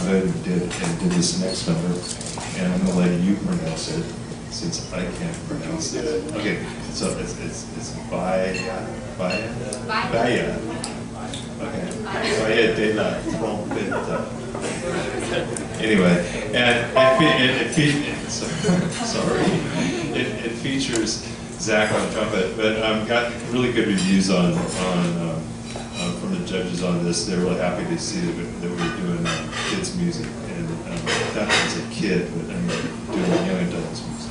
Hood and did this next number, and I'm going to let you pronounce it since I can't pronounce it. Okay, so it's Baya. Okay, Baya de la Trompeta. Anyway, it features Zach on trumpet, but got really good reviews on from the judges on this. They're really happy to see that we're doing kids music, and that was a kid, but I'm doing young adults music.